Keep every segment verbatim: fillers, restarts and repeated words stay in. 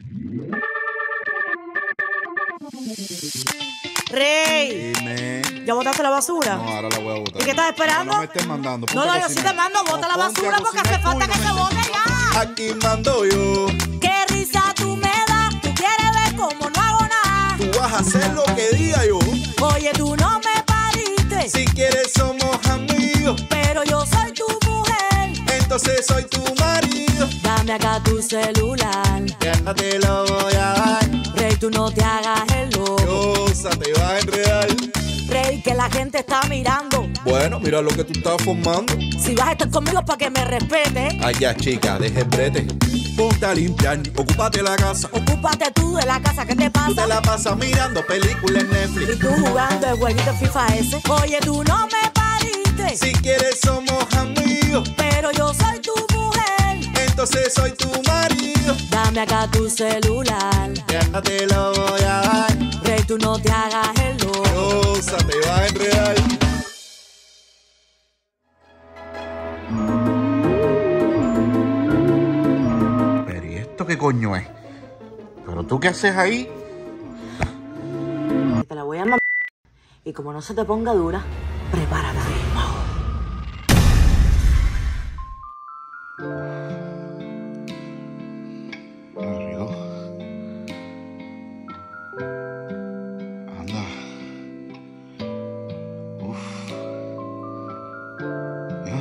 Rey. Dime. ¿Ya botaste la basura? No, ahora la voy a botar. ¿Y qué estás esperando? No, no me estés mandando. No, no, yo sí te mando. Bota la basura porque hace falta que se bote ya. Aquí mando yo. Qué risa tú me das. Tú quieres ver cómo no hago nada. Tú vas a hacer lo que diga yo. Oye, tú no me pariste. Si quieres somos amigos. Pero yo soy tu mujer. Entonces soy tu marido. Dame acá tu celular. Ya no te lo voy a dar. Rey, tú no te hagas el loco. Cosa, te vas a enredar. Rey, que la gente está mirando. Bueno, mira lo que tú estás formando. Si vas a estar conmigo para que me respete. Ay, ya, chica, deja el brete. Ponte a limpiar, ocúpate la casa. Ocúpate tú de la casa, ¿qué te pasa? Tú te la pasas mirando películas en Netflix. Y tú jugando el jueguito FIFA ese. Oye, tú no me pariste. Si quieres somos amigos. Pero yo soy tu mujer. Entonces soy tu marido. Dame acá tu celular. Ya no te lo voy a dar. Rey, tú no te hagas el loco. Cosa, te vas a enredar. Pero ¿y esto qué coño es? ¿Pero tú qué haces ahí? Te la voy a mandar. Y como no se te ponga dura, prepárate. Rico. Anda. Uf. Ya.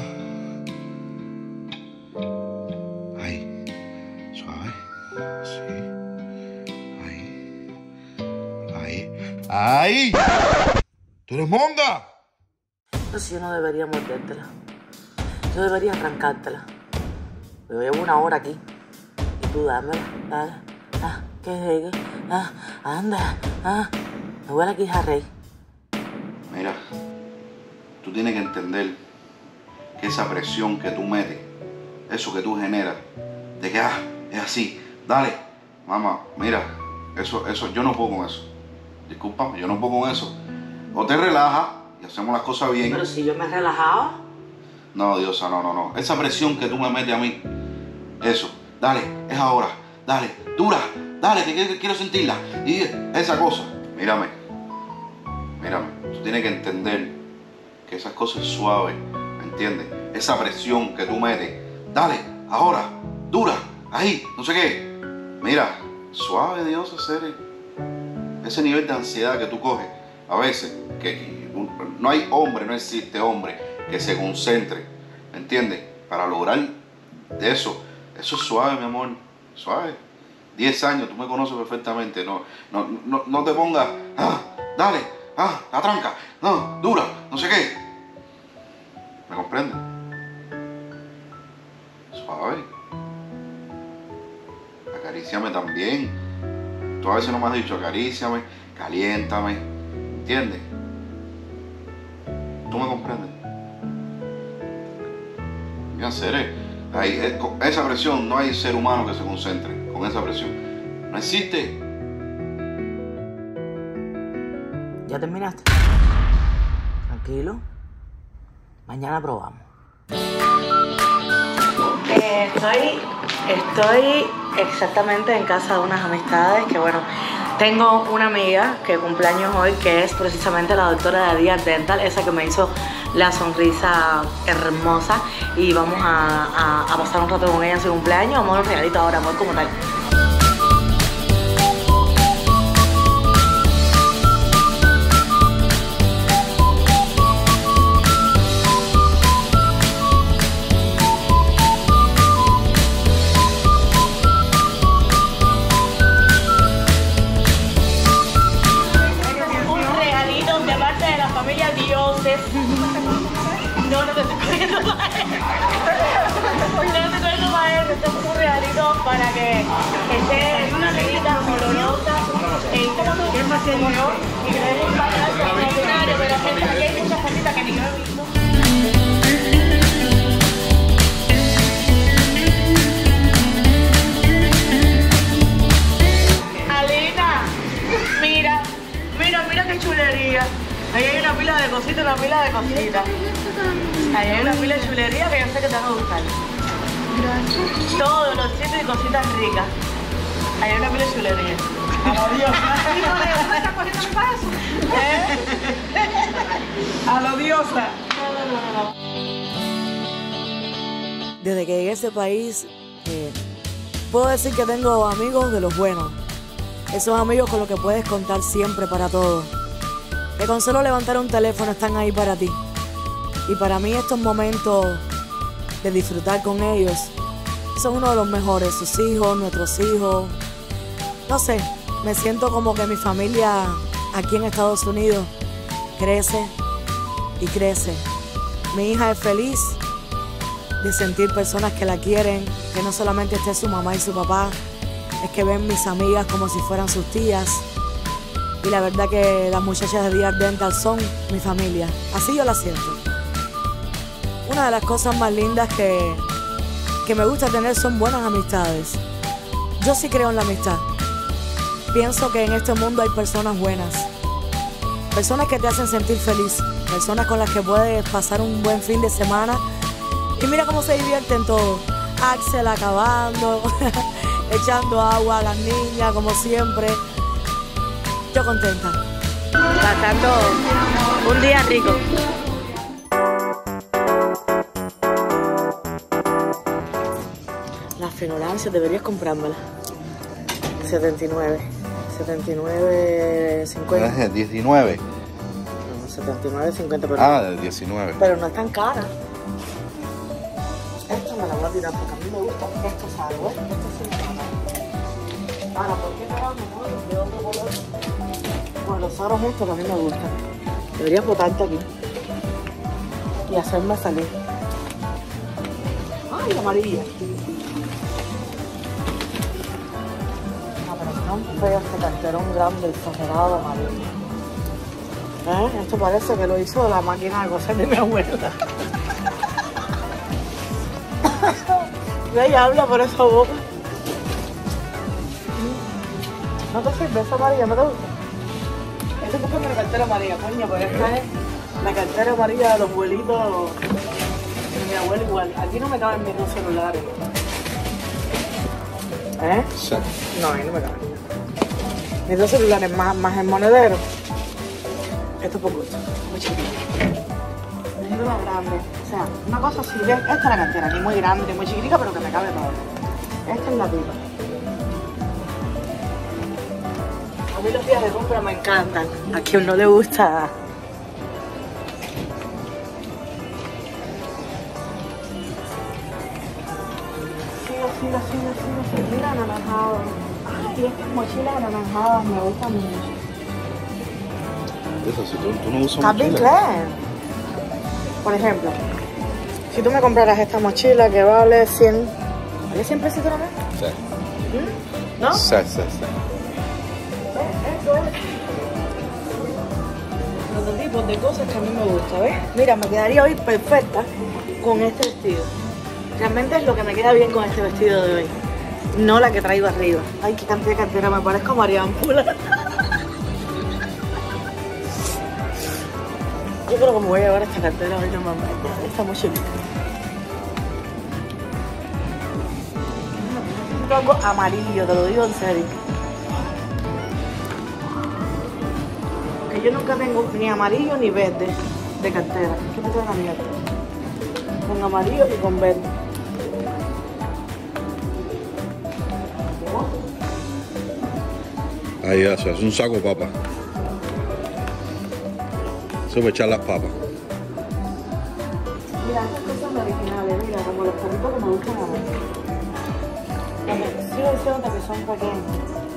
Ahí. Suave. Sí. Ahí. Ahí. ¡Ahí! ¡Tú eres monga! No sé, yo no debería mordértela. Yo debería arrancártela. Yo llevo una hora aquí. Y tú dámela, dale. Ah, que llegue. Ah, anda. Ah, me huele aquí a Rey. Mira, tú tienes que entender que esa presión que tú metes, eso que tú generas, de que ah, es así, dale, mamá, mira, eso, eso, yo no puedo con eso. Discúlpame, yo no puedo con eso. O te relajas y hacemos las cosas bien. Pero si yo me he relajado. No, Diosa, no, no, no. Esa presión que tú me metes a mí, eso, dale, es ahora, dale, dura, dale, que quiero, quiero sentirla. Y esa cosa, mírame, mírame, tú tienes que entender que esas cosas suaves, ¿me entiendes? Esa presión que tú metes, dale, ahora, dura, ahí, no sé qué. Mira, suave, Diosa, serio. Ese nivel de ansiedad que tú coges, a veces, que no hay hombre, no existe hombre que se concentre, ¿me entiendes? Para lograr eso. Eso es suave, mi amor, suave. Diez años, tú me conoces perfectamente. No, no, no, no te pongas, ah, dale, ah, la tranca, no, dura, no sé qué. ¿Me comprendes? Suave. Acaríciame también. Tú a veces no me has dicho acaríciame, caliéntame, ¿entiendes? ¿Tú me comprendes? Mira, seré. Ahí, con esa presión, no hay ser humano que se concentre con esa presión. No existe. ¿Ya terminaste? Tranquilo. Mañana probamos. Eh, estoy, estoy exactamente en casa de unas amistades que, bueno, tengo una amiga que cumpleaños hoy, que es precisamente la doctora de Díaz Dental, esa que me hizo la sonrisa hermosa, y vamos a, a, a pasar un rato con ella en su cumpleaños. Vamos a dar un regalito ahora, amor, como tal. No, no te estoy cogiendo para él. No te estoy cogiendo para él. Esto es un regalito para que esté en una negrita olorosa. Eh, como que es más como yo. Y que le den un baño extraordinario. Pero gente, aquí hay muchas cositas que ni yo he visto. Alina, mira, mira, mira qué chulería. Ahí hay una pila de cositas, una pila de cositas. Ahí hay una pila de chulería que yo sé que te van a gustar. Gracias. Todos los sitios y cositas ricas. Hay una pila de chulería. A la diosa. ¿Cómo está cogiendo el paso? ¿Eh? A la diosa. No, no, no, no. Desde que llegué a este país, eh, puedo decir que tengo amigos de los buenos. Esos amigos con los que puedes contar siempre para todo. Que con solo levantar un teléfono están ahí para ti. Y para mí estos momentos de disfrutar con ellos son uno de los mejores. Sus hijos, nuestros hijos. No sé, me siento como que mi familia aquí en Estados Unidos crece y crece. Mi hija es feliz de sentir personas que la quieren, que no solamente esté su mamá y su papá, es que ven mis amigas como si fueran sus tías. Y la verdad que las muchachas de D R Dental son mi familia. Así yo la siento. Una de las cosas más lindas que, que me gusta tener son buenas amistades. Yo sí creo en la amistad. Pienso que en este mundo hay personas buenas. Personas que te hacen sentir feliz. Personas con las que puedes pasar un buen fin de semana. Y mira cómo se divierten todos. Axel acabando, echando agua a las niñas, como siempre. Yo contenta. Pasando un día rico. Las fenolancias deberías comprármelas. setenta y nueve. setenta y nueve, cincuenta. diecinueve. No, setenta y nueve, cincuenta. Pero, Ah, de diecinueve. pero no es tan cara. Esta me la voy a tirar porque a mí me gusta esto, ¿sabes? Esto sí me gusta. Ahora, ¿por qué carajo no? ¿De otro color? Bueno, los aros estos a mí me gustan. Debería botarte aquí. Y hacerme salir. Ay, amarilla. No, pero son feos este carterón grande, exagerado de amarillo. ¿Eh? Esto parece que lo hizo la máquina de coser de mi abuela. Ella habla por esa boca. ¿No te sirve esa amarilla? ¿No te gusta? Esta es porque la cartera amarilla, coño, pero esta es la cartera amarilla de los abuelitos de mi abuelo igual. Aquí no me caben mis dos celulares. ¿Eh? Sí. No, ahí no me caben. Mis dos celulares más, más el monedero. Esto es por gusto, muy chiquitito. Necesito una grande. O sea, una cosa así, ¿ves? Esta es la cartera, ni muy grande, ni muy chiquitica, pero que me cabe todo. Esta es la pipa. A mí los días de compra me encantan. A quien no le gusta. Sigo, sigo, sigo, sigo, sigo. Mira, anaranjado. Ay, estas mochilas anaranjadas me gustan mucho. Eso, si tú, tú no usas Calvin mochila. Klein. Por ejemplo, si tú me compraras esta mochila que vale cien... ¿Vale cien pesitos nomás? Sí. ¿Mm? ¿No? Sí, sí, sí. Eso es. Los tipos de cosas que a mí me gusta, ¿ves? Mira, me quedaría hoy perfecta con este vestido. Realmente es lo que me queda bien con este vestido de hoy. No la que traigo arriba. Ay, qué cantidad de cartera, me parezco a Marian Pula. Yo creo que me voy a llevar esta cartera hoy, no mamá. Está muy chiquita. Algo amarillo, te lo digo en serio. Que yo nunca tengo ni amarillo ni verde de cartera. ¿Qué me trae la mierda? Con amarillo y con verde. Ahí eso, es un saco de papa. Eso para echar las papas. Mira, estas cosas son originales, mira, como los perritos que me gustan a mí. Sigo diciendo que son pequeños.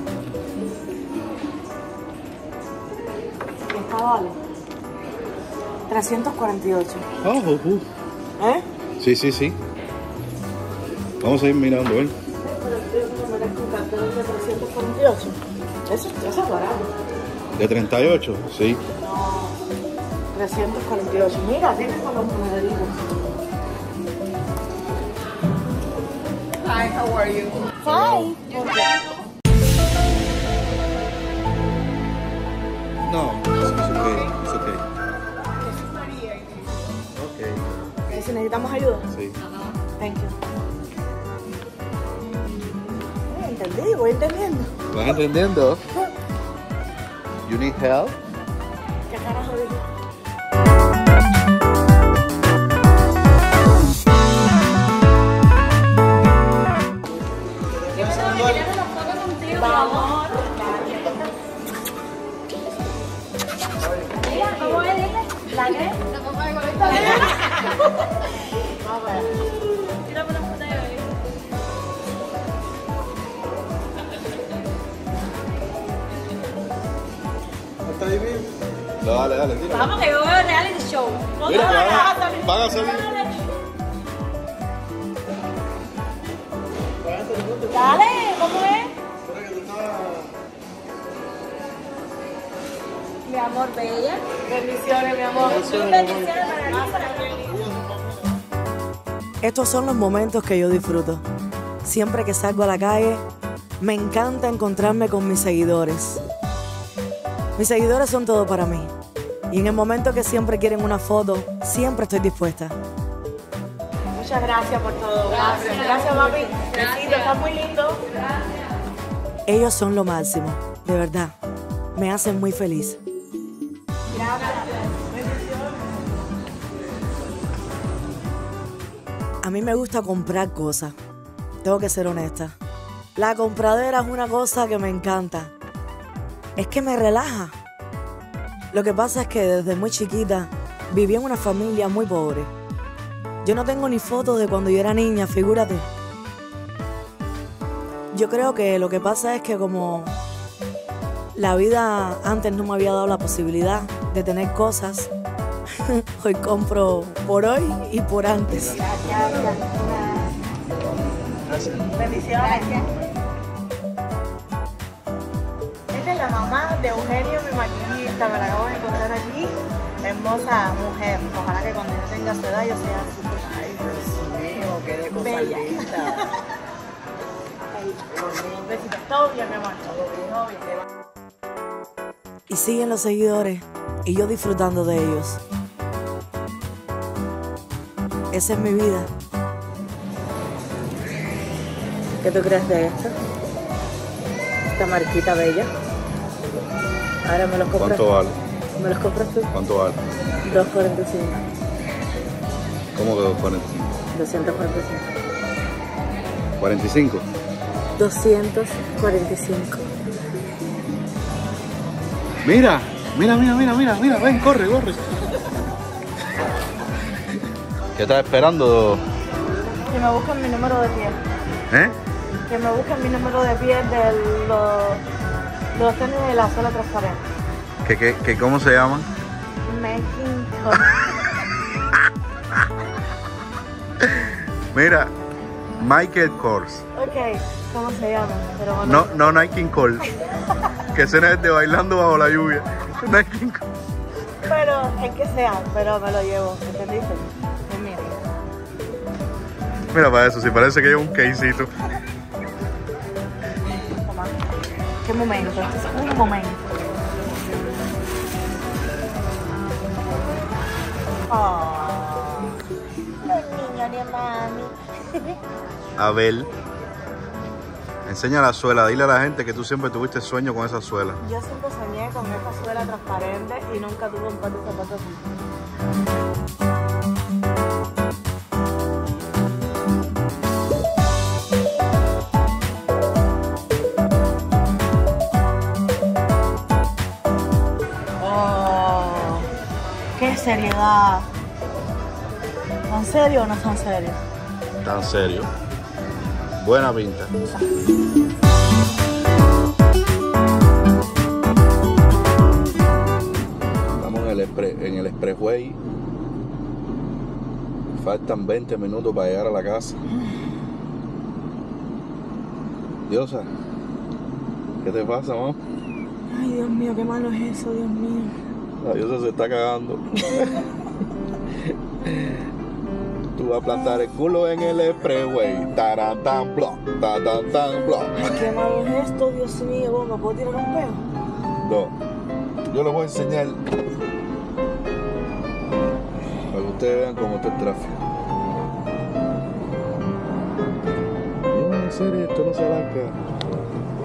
Esta vale trescientos cuarenta y ocho. Oh, uh, uh. ¿Eh? Sí, sí, sí. Vamos a ir mirando, ¿eh? Pero yo no merezco un cartón de trescientos cuarenta y ocho. Eso, eso es barato. ¿De treinta y ocho? Sí. No, trescientos cuarenta y ocho. Mira, tienes con los monederitos. Hi, how are you? Hi. No, it's okay. It's okay. Okay. Si necesitamos ayuda. Sí. Thank you. Eh, entendí, voy entendiendo. ¿Vas entendiendo? You need help? ¿Qué carajo dije? Vamos. ¿Cómo es? ¿La qué? Vamos a ver. Tírame una foto de hoy. ¿Está ahí bien? No, dale, dale, tira. Vamos que yo veo reality show. Mira, que van a- van a salir. Dale, ¿cómo es? Mi amor bella. Bendiciones, mi amor. Bendiciones para ti. Estos son los momentos que yo disfruto. Siempre que salgo a la calle, me encanta encontrarme con mis seguidores. Mis seguidores son todo para mí. Y en el momento que siempre quieren una foto, siempre estoy dispuesta. Muchas gracias por todo. Gracias, gracias papi. Besito, está muy lindo. Ellos son lo máximo, de verdad. Me hacen muy feliz. A mí me gusta comprar cosas. Tengo que ser honesta. La compradera es una cosa que me encanta. Es que me relaja. Lo que pasa es que desde muy chiquita viví en una familia muy pobre. Yo no tengo ni fotos de cuando yo era niña, figúrate. Yo creo que lo que pasa es que como la vida antes no me había dado la posibilidad de tener cosas, hoy compro por hoy y por antes. Gracias. Bendiciones. Esta es la mamá de Eugenio, mi maquillista. Me la acabo de encontrar aquí. Hermosa mujer. Ojalá que cuando yo tenga su edad yo sea así. Ay, Dios mío, qué de cosa Bella. linda. Besitos. Todo bien, mi amor. Todo bien, todo bien. Y siguen los seguidores y yo disfrutando de ellos. Esa es mi vida. ¿Qué tú crees de esto? Esta marquita bella. Ahora me los compras. ¿Cuánto vale? ¿Me los compras tú? ¿Cuánto vale? dos cuarenta y cinco. ¿Cómo que dos cuarenta y cinco? doscientos cuarenta y cinco. ¿cuarenta y cinco? doscientos cuarenta y cinco. Mira, mira, mira, mira, mira, mira, ven, corre, corre. ¿Qué estás esperando? Que me busquen mi número de piel. ¿Eh? Que me busquen mi número de piel de los, de los tenis de la suela transparente. ¿Qué, qué, qué, ¿Cómo se llaman? Making Court. Mira, Michael Kors. Ok, ¿cómo se llama? Pero bueno, No, no Nike Kors. Que ese no es de bailando bajo la lluvia. Nike Kors. pero es que sea, pero me lo llevo, ¿entendiste? Es mío. Mira para eso, si parece que lleva un quesito. Toma. ¿Qué momento? Este es un momento. Oh, los niños de mami. Abel. Enseña la suela, dile a la gente que tú siempre tuviste sueño con esa suela. Yo siempre soñé con esta suela transparente y nunca tuve un par de zapatos así. Oh, qué seriedad. ¿Son serios o no son serios? Tan serio. Buena pinta. Estamos en el, expre- en el expressway. Faltan veinte minutos para llegar a la casa. Diosa, ¿qué te pasa, mamá? Ay, Dios mío, qué malo es eso, Dios mío. La Diosa se está cagando. Tú vas a plantar el culo en el expressway. Taran, tan, block, taran, tan, block. Ay, qué malo es esto, Dios mío. ¿Vos me puedo tirar un peo? No, yo les voy a enseñar para que ustedes vean cómo está el tráfico. No, en serio, esto no se arranca.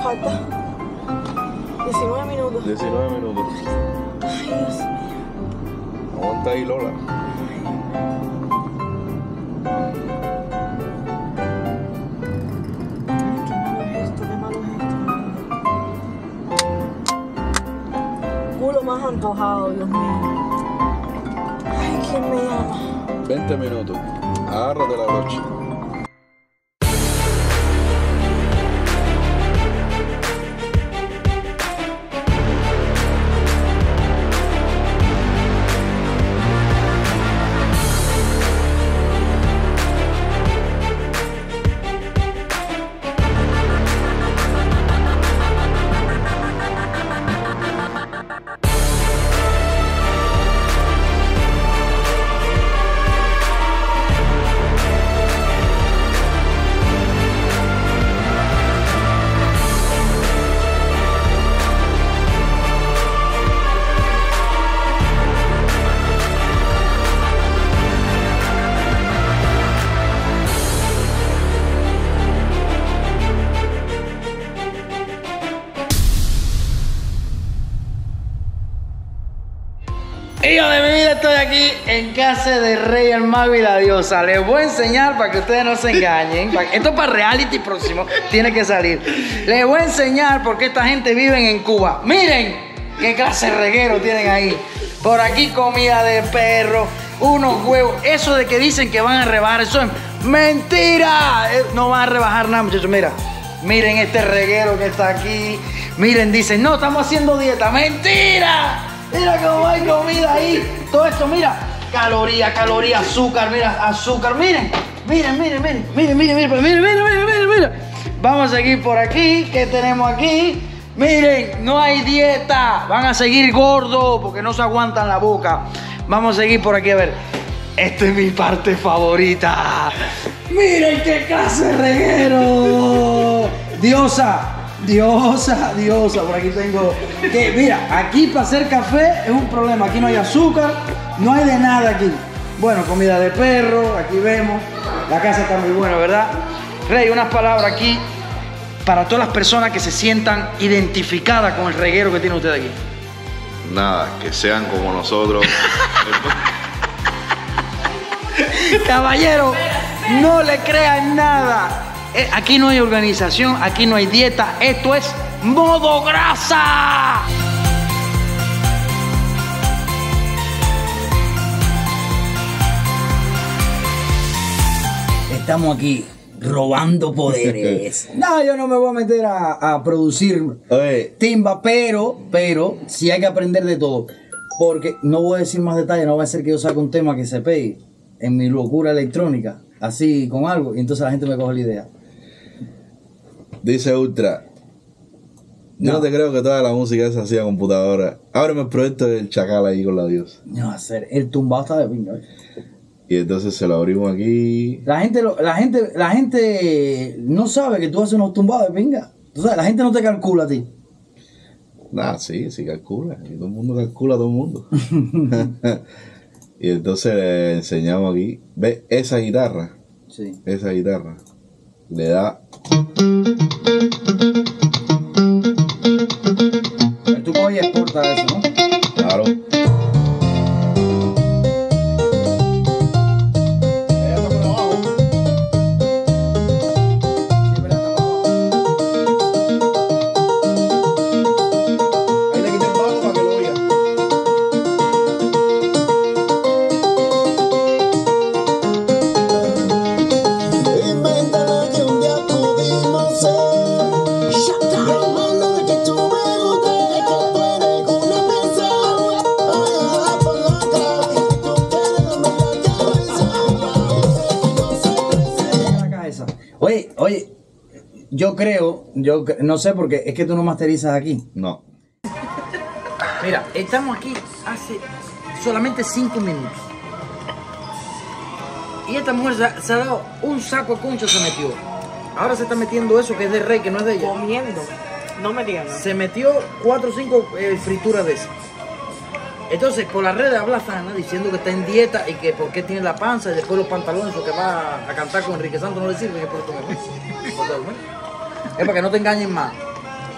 falta? diecinueve minutos. diecinueve minutos. Ay, Dios mío. Aguanta ahí, Lola. Ay, qué malo es esto, qué malo es esto. Culo más antojado, Dios mío. Ay, ¿quién me llama? veinte minutos. Agárrate la brocha. Hijo de mi vida, estoy aquí en casa de Rey, el Mago y la Diosa. Les voy a enseñar para que ustedes no se engañen. Esto es para reality próximo, tiene que salir. Les voy a enseñar por qué esta gente vive en Cuba. Miren qué clase de reguero tienen ahí. Por aquí comida de perro, unos huevos. Eso de que dicen que van a rebajar, eso es mentira. No van a rebajar nada, muchachos. Mira, miren este reguero que está aquí. Miren, dicen, no, estamos haciendo dieta. ¡Mentira! Mira cómo hay comida ahí. Todo esto, mira. Caloría, caloría, azúcar, mira, azúcar. Miren, miren, miren, miren, miren, miren, miren, miren, miren, miren, miren, miren. Vamos a seguir por aquí. ¿Qué tenemos aquí? Miren, no hay dieta. Van a seguir gordos porque no se aguantan la boca. Vamos a seguir por aquí a ver. Esta es mi parte favorita. Miren qué clase de reguero. Diosa. Diosa, diosa, por aquí tengo que, mira, aquí para hacer café es un problema, aquí no hay azúcar, no hay de nada aquí. Bueno, comida de perro, aquí vemos, la casa está muy buena, ¿verdad? Rey, unas palabras aquí para todas las personas que se sientan identificadas con el reguero que tiene usted aquí. Nada, que sean como nosotros. Caballero, no le crean nada. Eh, aquí no hay organización, aquí no hay dieta, esto es modo grasa. Estamos aquí robando poderes. No, yo no me voy a meter a, a producir Oye. timba, pero, pero sí hay que aprender de todo. Porque no voy a decir más detalles, no va a ser que yo saque un tema que se pegue en mi locura electrónica, así con algo, y entonces la gente me coge la idea. Dice Ultra. Yo no. no te creo que toda la música esa hacía computadora. Ábreme el proyecto del Chacal ahí con la Diosa. No va a ser. El tumbado está de pinga. Y entonces se lo abrimos aquí. La gente, la gente, la gente no sabe que tú haces unos tumbados de pinga. Tú sabes, la gente no te calcula a ti. Nah, sí, sí calcula. Y todo el mundo calcula a todo el mundo. Y entonces le enseñamos aquí. ¿Ves esa guitarra? Sí. Esa guitarra. Le da. Pero tú coges y exportas eso, ¿no? Claro. Oye, oye, yo creo, yo no sé porque es que tú no masterizas aquí. No. Mira, estamos aquí hace solamente cinco minutos. Y esta mujer se ha, se ha dado un saco de concha, se metió. Ahora se está metiendo eso que es de Rey, que no es de ella. Comiendo. No me digan. Se metió cuatro o cinco eh, frituras de esas. Entonces, por las redes habla Fana diciendo que está en dieta y que por qué tiene la panza y después los pantalones, o que va a cantar con Enrique Santos no le sirve, que por esto me Es para que no te engañen más.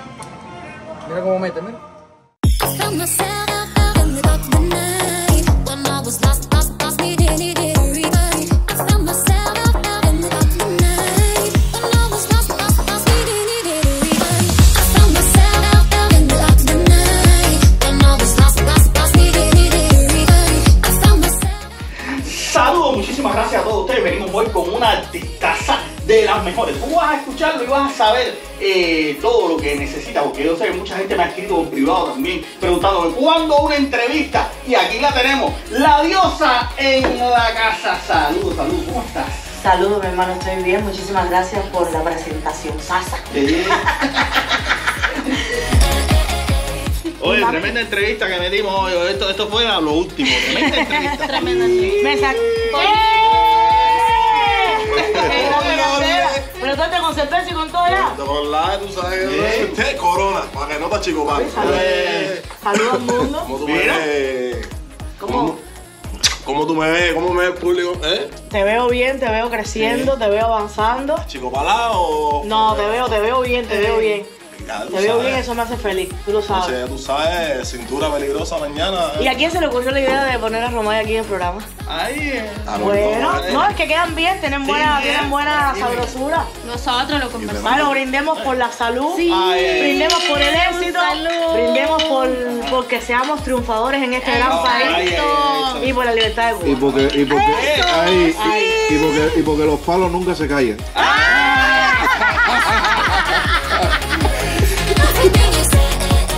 Mira cómo mete, mira. I found myself in the dark of the night when I was lost, lost, lost, needed, needed a revive. I found myself in the dark of the night when I was lost, lost, lost, needed, needed a revive. I found myself in the dark of the night when I was lost, lost, lost, needed, needed a revive. I found myself. Saludos, muchísimas gracias a todos ustedes. Venimos hoy con una artistaza de las mejores. Tú vas a escucharlo y vas a saber eh, todo lo que necesitas, porque yo sé que mucha gente me ha escrito en privado también preguntándome cuándo una entrevista, y aquí la tenemos, la diosa en la casa. Saludos, saludos, ¿cómo estás? Saludos, mi hermano, estoy bien. Muchísimas gracias por la presentación, Sasa. Eh. Oye, tremenda entrevista que metimos hoy. Esto, esto fue lo último. Tremenda entrevista. Tremenda entrevista. Me sac... Pero tú estás con cerveza y con todo ya. Con la, tú sabes, ¿Eh? Corona, para que no te chico pan. Saludos al mundo. ¿Cómo tú me ves? ¿Cómo? ¿Cómo tú me ves? ¿Cómo me ves el público? ¿Eh? Te veo bien, te veo creciendo, te veo avanzando. ¿Chico palado o...? No, te veo, te veo bien, te veo bien. Ya, te veo bien, eso me hace feliz, tú lo sabes. Entonces, tú sabes, cintura peligrosa mañana. ¿Y a quién se le ocurrió la idea de poner a Romay aquí en el programa? Ay, Ah, no, Bueno, no, no, es que quedan bien, tienen buena, Sí, tienen buena sabrosura. Nosotros lo conversamos. Bueno, brindemos por la salud, Sí. Ay, ay, brindemos por el éxito, Salud. brindemos por, por que seamos triunfadores en este gran Ay, país ay, ay, y por la libertad de Y Cuba. porque, y porque, ay, Ay. y porque, y porque los palos nunca se callan. Nothing you say.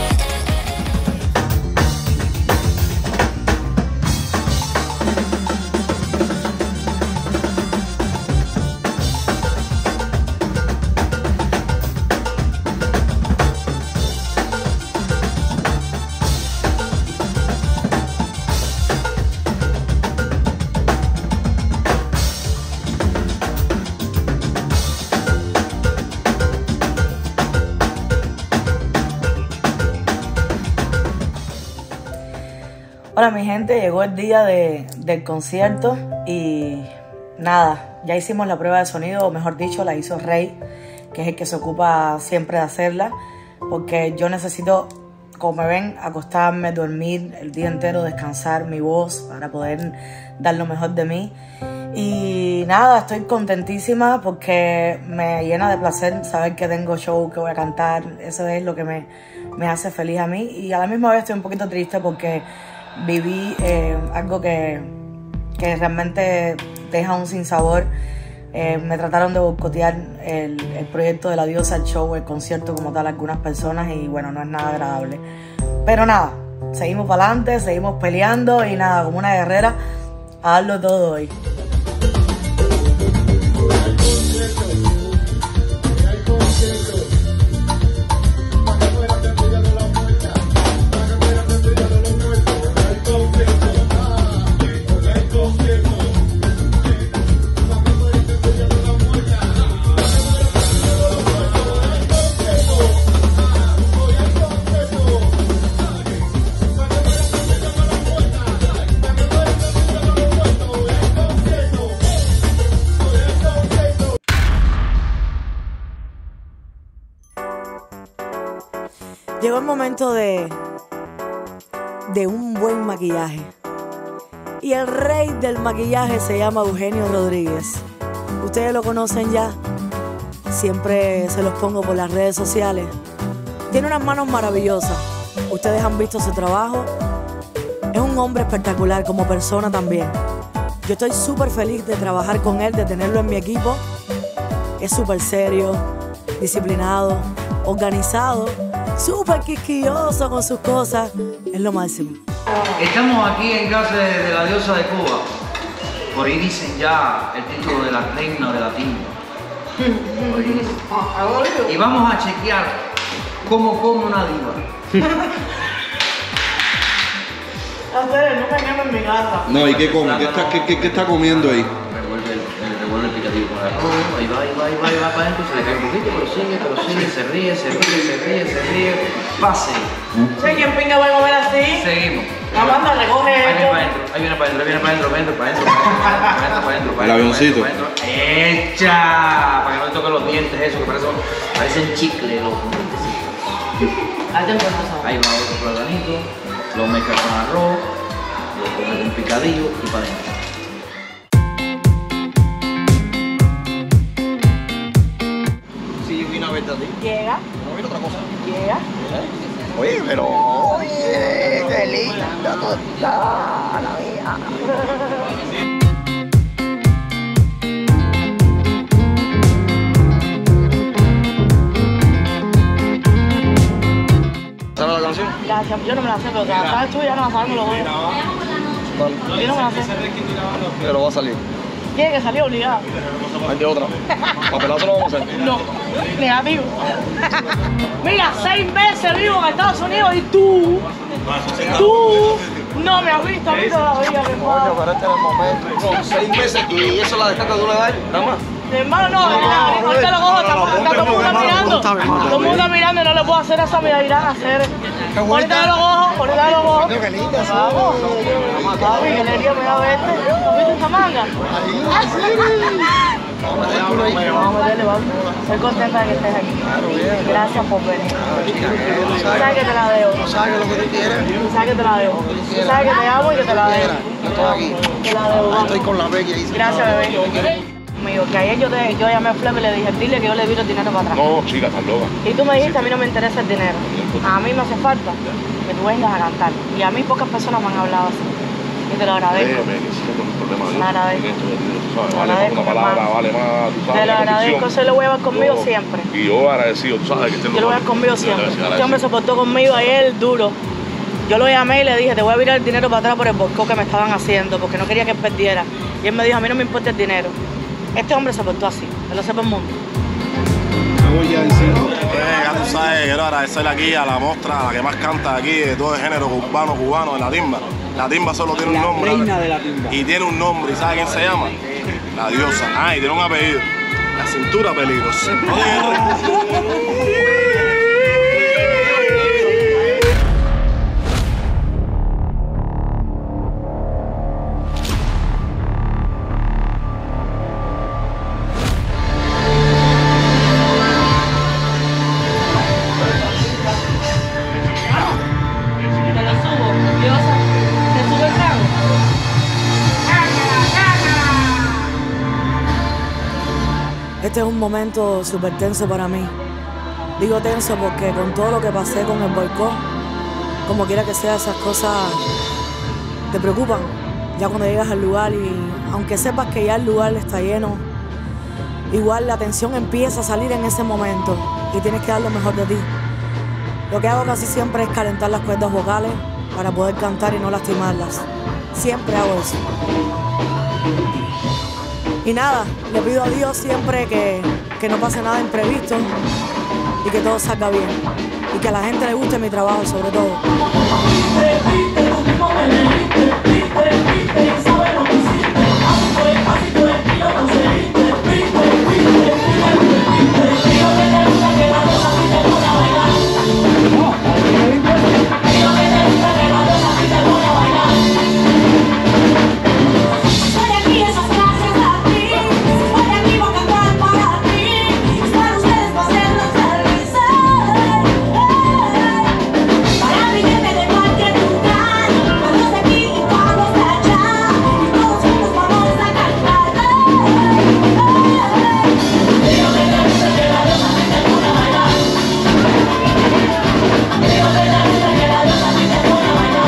Hola mi gente, llegó el día de, del concierto y nada, ya hicimos la prueba de sonido, o mejor dicho, la hizo Rey, que es el que se ocupa siempre de hacerla, porque yo necesito, como me ven, acostarme, dormir el día entero, descansar mi voz para poder dar lo mejor de mí. Y nada, estoy contentísima porque me llena de placer saber que tengo show, que voy a cantar, eso es lo que me, me hace feliz a mí. Y a la misma vez estoy un poquito triste porque viví eh, algo que, que realmente deja un sinsabor. Eh, me trataron de boicotear el, el proyecto de la diosa, el show, el concierto como tal, algunas personas, y bueno, no es nada agradable. Pero nada, seguimos para adelante, seguimos peleando y nada, como una guerrera, a darlo todo hoy. Llegó el momento de, de un buen maquillaje. Y el rey del maquillaje se llama Eugenio Rodríguez. Ustedes lo conocen ya. Siempre se los pongo por las redes sociales. Tiene unas manos maravillosas. Ustedes han visto su trabajo. Es un hombre espectacular como persona también. Yo estoy súper feliz de trabajar con él, de tenerlo en mi equipo. Es súper serio, disciplinado, organizado, súper quisquilloso con sus cosas. Es lo máximo. Estamos aquí en casa de, de la diosa de Cuba. Por ahí dicen ya el título de la reina de la timba. Por ahí dicen. Y vamos a chequear cómo come una diva. Ustedes no me llamen en mi casa. No, ¿y qué come? ¿Qué está, qué, qué, qué está comiendo ahí? Revuelve el, el- revuelve el picadillo con el arroz. Ahí va, ahí va, ahí va, ahí va para adentro. Se le cae un poquito, pero sigue, pero sigue. Se ríe, se ríe, se ríe, se ríe. Pase. Sé quién pinga va a comer así. Seguimos. Amanda, recoge Ahí viene esto. para adentro, ahí viene para adentro, ahí viene para adentro, para adentro, para adentro, para adentro, para adentro, para adentro, para El adentro, avioncito. para adentro, para adentro. ¡Echa! Para que no le toquen los dientes, eso, que parecen, parecen chicle los dientes. Ahí va otro platanito, lo mezclas con arroz, lo comes con picadillo y para adentro. Sí, vino a verte a ti. Llega, No vino otra cosa. llega. Oye, pero. Oye, qué linda tú estás, la mía. ¿Sabes la canción? Gracias, yo no me la sé, pero la sabes tú ya no la sabemos los dos. Yo no me la sé. Pero va a salir. Tiene que salir obligado. Hay de otra. Papelazo lo vamos a hacer. No, negativo. Mira, seis meses vivo en Estados Unidos y tú, tú no me has visto a mí todavía, mi hermano. Pero este es el momento. Son seis meses y eso la descarga de una edad, nada más. Mi hermano, no, ahorita lo cojo, está todo el mundo mirando. Todo el mundo está mirando y no le puedo hacer eso a mi irán a hacer. Ahorita yo lo cojo, ahorita yo lo cojo. Vamos, papi, que alegría me da verte. ¿Has visto esa manga? Vamos a meterle, vamos. Estoy contenta de que estés aquí. Gracias por venir. Tú sabes que te la debo. No sabes lo que tú quieres. Tú sabes que te la debo. Tú sabes que te amo y que te la debo. Yo estoy aquí. Te la debo, vamos. Estoy con la bella ahí. Gracias, bebé. Amigo, que ayer yo, te, yo llamé a Flem y le dije, dile que yo le doy el dinero para atrás. No, chica, estás loca. Y tú me dijiste, a mí no me interesa el dinero. A mí me hace falta que tú vengas a cantar. Y a mí pocas personas me han hablado así. Y te lo agradezco. Déjeme, que sí, con el problema de Te lo agradezco. esto, tú sabes, Te lo vale más agradezco, una palabra, hermano. vale más, tú sabes, Te lo la agradezco, convicción. eso lo voy a llevar conmigo Yo- siempre. Y yo agradecido, tú sabes que este es Yo lo voy a llevar conmigo siempre. Este hombre se portó conmigo ayer duro. Yo lo llamé y le dije, te voy a virar el dinero para atrás por el boicot que me estaban haciendo, porque no quería que él perdiera. Y él me dijo, a mí no me importa el dinero. Este hombre se portó así, que lo sepa el mundo. Eh, ya tú sabes, quiero agradecerle aquí a la mostra, a la que más canta aquí de todo el género urbano, cubano, de la timba. La timba solo tiene un nombre. La reina de la timba. Y tiene un nombre, ¿y sabes quién se llama? La diosa. Ah, y tiene un apellido. La cintura peligrosa. No digas Te la subo, diosa. Te subo el trago. Este es un momento súper tenso para mí. Digo tenso porque con todo lo que pasé con el boicot, como quiera que sea, esas cosas te preocupan. Ya cuando llegas al lugar y aunque sepas que ya el lugar está lleno, igual la tensión empieza a salir en ese momento y tienes que dar lo mejor de ti. Lo que hago casi siempre es calentar las cuerdas vocales para poder cantar y no lastimarlas. Siempre hago eso. Y nada, le pido a Dios siempre que, que no pase nada imprevisto y que todo salga bien. Y que a la gente le guste mi trabajo sobre todo. Estoy aquí, esas gracias a ti. Estoy aquí para cantar para ti. Es para ustedes, para hacerlos felices. Para mi gente de cualquier lugar. Cuando esté aquí y cuando esté allá. Y todos juntos vamos a cantar. Digo que la luz que la diosa a ti te pone a bailar. Digo que la luz que la diosa a ti te pone a bailar.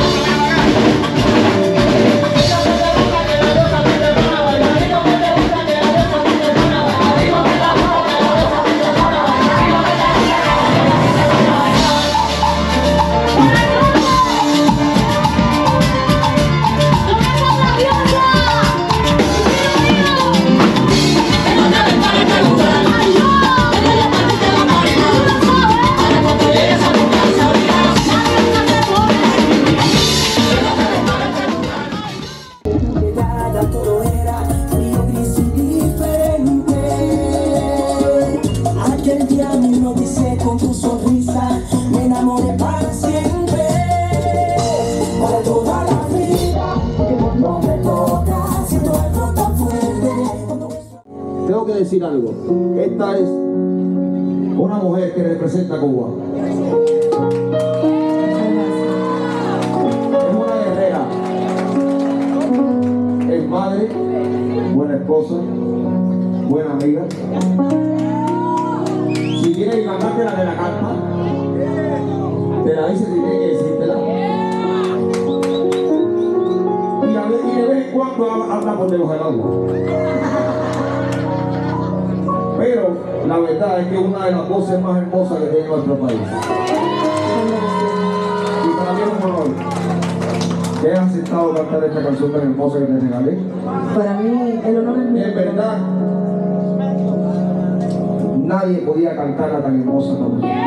Todo era frío, gris y diferente. Aquel día me hipnoticé con tu sonrisa, me enamoré para siempre. Para toda la vida, que cuando me tocas siento algo tan fuerte. Tengo que decir algo. Esta es una mujer que representa a Cuba. carpa. Pero ahí se tiene que decírtela. Y a ver, y de vez en cuando hablamos de los helados. Pero la verdad es que una de las voces más hermosas que tiene nuestro país. Y para mí es un honor que hayas aceptado cantar esta canción tan hermosa que te regalé. Para mí, el honor es mío. En verdad, nadie podía cantarla tan hermosa como tú.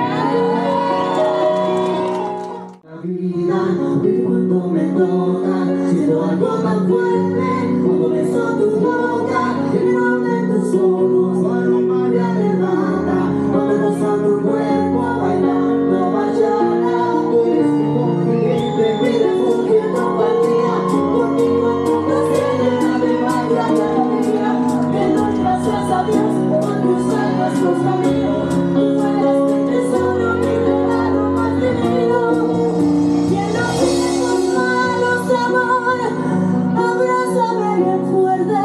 La vida, cuando me toca, siento algo tan fuerte, cuando beso tu boca, el mirón de tus ojos, tu aroma me arrebata, cuando roza tu cuerpo, bailando bachata, tú eres mi confidente, mi refugio, compañía, conmigo el mundo se llena de magia y alegría, que doy gracias a Dios por cruzar nuestros caminos, tú eres mi tesoro, mi regalo más divino. Abrázame bien fuerte,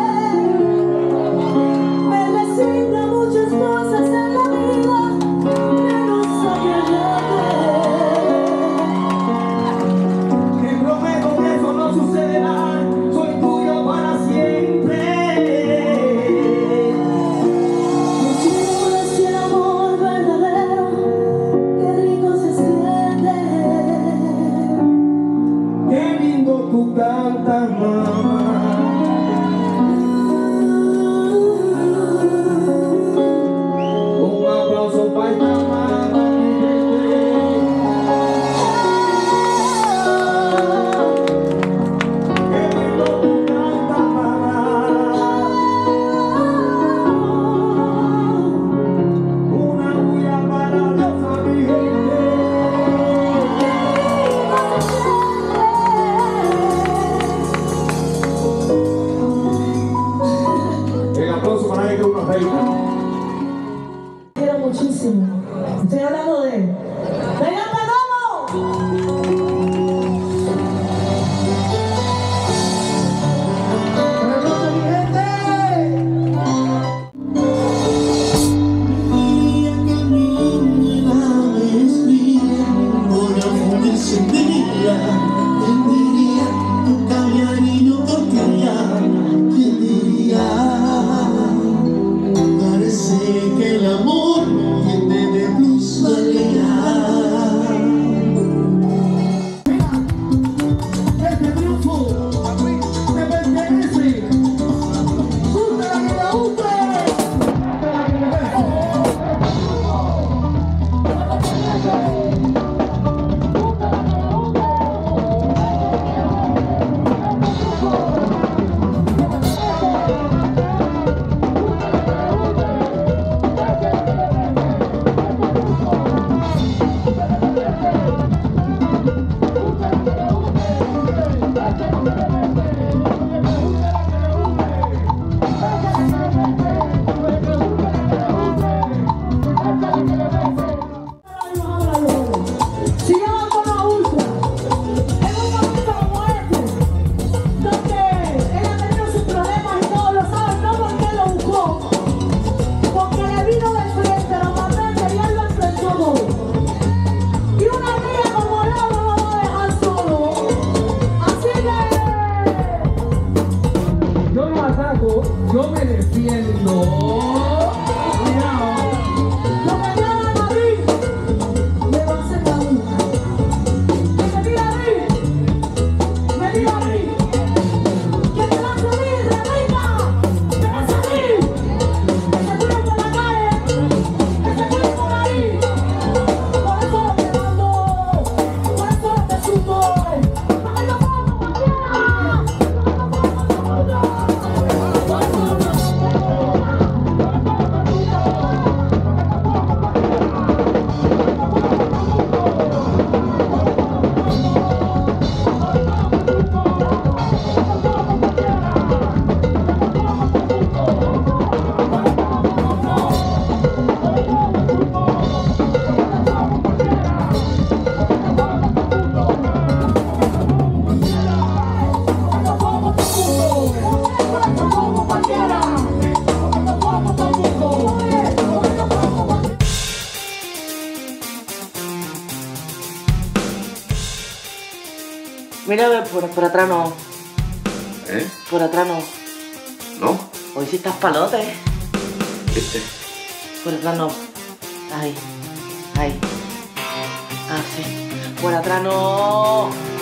me resigna muchas cosas en la vida que no sabía ver. Te prometo que eso no sucederá, soy tuyo para siempre. Consigo ese amor verdadero, qué rico se siente. Qué lindo tú cantas, mamá. Un aplauso para esta mamá, mi gente. Qué lindo tú cantas, mamá. Una bulla para los amigos. El aplauso para ella que es una reina. Quiero muchísimo. Estoy hablando de él. ¡Venga, Perdomo! ¡Buenas mi gente! Día que mi vida me escribe, por amor me encendería, tendería tu cambiar y yo tocaría, tendería. Parece que el amor tiene de plusvalía. Este triunfo me pertenece. ¡Guste la que le guste! Sigamos con la ultra. Es un momento como este, donde él ha tenido sus problemas y todos lo saben, no porque lo buscó, porque le vino de frente, lo mandé y él lo enfrentó todo. Y una amiga como yo no lo va a dejar solo. Así que Yo no ataco, yo me defiendo. Cuidado. lo que viene a Madrid le va a hacer la ultra. Que me diga a mí, me diga a mí, que te vas a mí, Rebeca, te vas a mí, que se cuiden por la calle, que se cuiden por ahí. Por eso lo que mando, por eso lo que subo, para que lo ponga cualquiera. Mira, a ver, por, por atrás no. ¿Eh? Por atrás no. ¿No? Hoy sí estás palote. Este. Por atrás no. Ahí. Ahí. Ah, sí. Por atrás no.